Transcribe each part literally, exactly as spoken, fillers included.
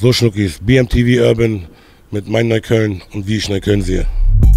So Schnuckis, B M T V Urban mit Mein Neukölln und wie ich Neukölln sehe.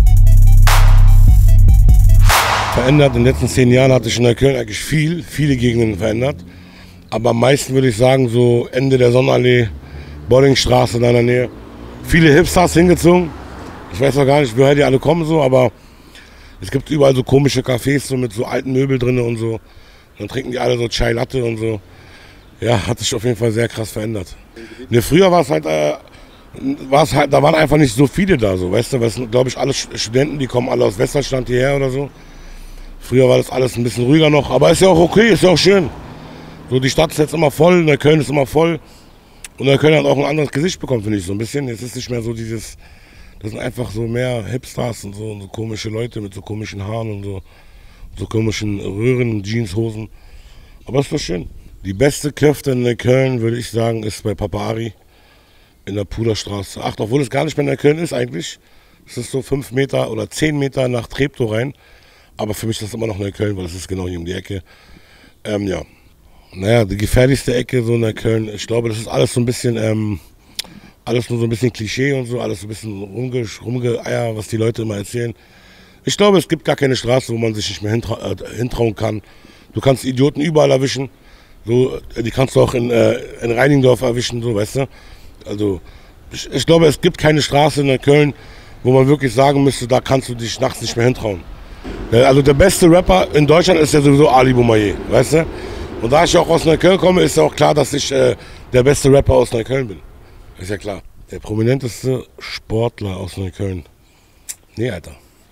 Verändert, in den letzten zehn Jahren hatte ich in Neukölln eigentlich viel, viele Gegenden verändert. Aber am meisten würde ich sagen, so Ende der Sonnenallee, Bollingstraße da in der Nähe. Viele Hipsters hingezogen. Ich weiß noch gar nicht, woher die alle kommen so, aber es gibt überall so komische Cafés so mit so alten Möbel drin und so. Dann trinken die alle so Chai Latte und so. Ja, hat sich auf jeden Fall sehr krass verändert. Ne, früher war es halt, äh, war's halt, da waren einfach nicht so viele da, so, weißt du, das sind, glaube ich, alle Studenten, die kommen alle aus Westdeutschland hierher oder so. Früher war das alles ein bisschen ruhiger noch, aber ist ja auch okay, ist ja auch schön. So, die Stadt ist jetzt immer voll, Neukölln ist immer voll. Und Neukölln hat auch ein anderes Gesicht bekommen, finde ich, so ein bisschen. Jetzt ist nicht mehr so dieses, das sind einfach so mehr Hipsters und so, und so komische Leute mit so komischen Haaren und so, so komischen Röhren und Jeanshosen. Aber ist doch schön. Die beste Köfte in Neukölln, würde ich sagen, ist bei Papa Ari in der Puderstraße. Ach, obwohl es gar nicht mehr in Neukölln ist eigentlich. Es ist so fünf Meter oder zehn Meter nach Treptow rein. Aber für mich ist das immer noch Neukölln, weil es ist genau hier um die Ecke. Ähm, ja. Naja, die gefährlichste Ecke so in Neukölln. Ich glaube, das ist alles so ein bisschen, ähm, alles nur so ein bisschen Klischee und so, alles so ein bisschen rumge rumgeeier, was die Leute immer erzählen. Ich glaube, es gibt gar keine Straße, wo man sich nicht mehr hintra äh, hintrauen kann. Du kannst Idioten überall erwischen. So, die kannst du auch in, äh, in Reinigendorf erwischen, so, weißt du. Also, ich, ich glaube, es gibt keine Straße in Neukölln, wo man wirklich sagen müsste, da kannst du dich nachts nicht mehr hintrauen. Also der beste Rapper in Deutschland ist ja sowieso Ali Boumaier, weißt du. Und da ich auch aus Neukölln komme, ist ja auch klar, dass ich äh, der beste Rapper aus Neukölln bin. Ist ja klar. Der prominenteste Sportler aus Neukölln. Nee, Alter.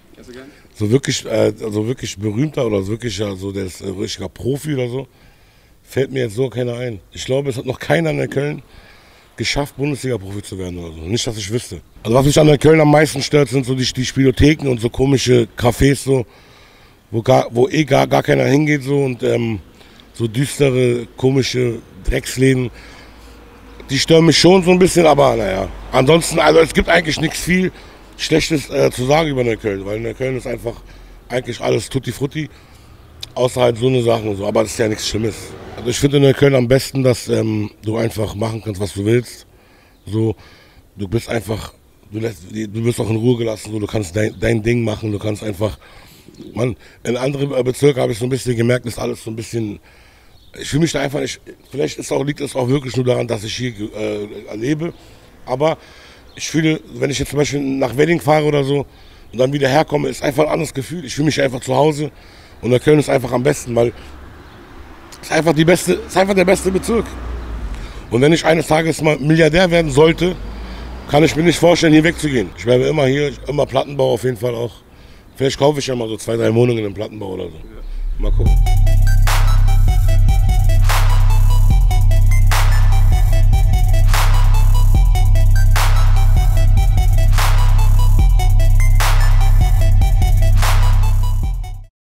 So wirklich, äh, also wirklich berühmter oder so wirklich, also der ist äh, richtiger Profi oder so. Fällt mir jetzt so keiner ein. Ich glaube, es hat noch keiner in Neukölln geschafft, Bundesliga-Profi zu werden oder so. Nicht, dass ich wüsste. Also was mich an Neukölln am meisten stört, sind so die, die Spielotheken und so komische Cafés, so, wo, gar, wo eh gar, gar keiner hingeht so, und ähm, so düstere, komische Drecksläden. Die stören mich schon so ein bisschen, aber naja. Ansonsten, also es gibt eigentlich nichts viel Schlechtes äh, zu sagen über Neukölln, weil Neukölln ist einfach eigentlich alles tutti frutti. Außer halt so eine Sachen und so, aber das ist ja nichts Schlimmes. Also ich finde in Neukölln am besten, dass ähm, du einfach machen kannst, was du willst. So, du bist einfach, du, lässt, du wirst auch in Ruhe gelassen, so, du kannst dein, dein Ding machen, du kannst einfach, man, in anderen Bezirken habe ich so ein bisschen gemerkt, ist alles so ein bisschen, ich fühle mich da einfach nicht, vielleicht ist auch, liegt es auch wirklich nur daran, dass ich hier äh, lebe, aber ich fühle, wenn ich jetzt zum Beispiel nach Wedding fahre oder so und dann wieder herkomme, ist einfach ein anderes Gefühl. Ich fühle mich einfach zu Hause. Und Neukölln ist einfach am besten, weil es ist einfach, die beste, ist einfach der beste Bezirk. Und wenn ich eines Tages mal Milliardär werden sollte, kann ich mir nicht vorstellen, hier wegzugehen. Ich bleibe immer hier, immer Plattenbau auf jeden Fall auch. Vielleicht kaufe ich ja mal so zwei, drei Wohnungen im Plattenbau oder so. Mal gucken.